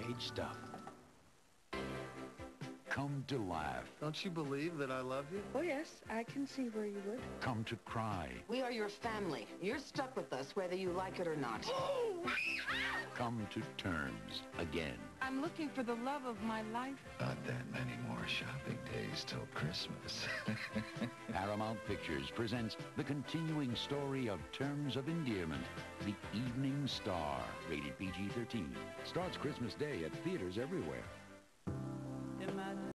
teenage stuff. Come to laugh. Don't you believe that I love you? Oh, yes, I can see where you would. Come to cry. We are your family. You're stuck with us whether you like it or not. Come to terms again. I'm looking for the love of my life. Not that many more shopping days till Christmas. Paramount Pictures presents the continuing story of Terms of Endearment, The Evening Star, rated PG-13. Starts Christmas Day at theaters everywhere.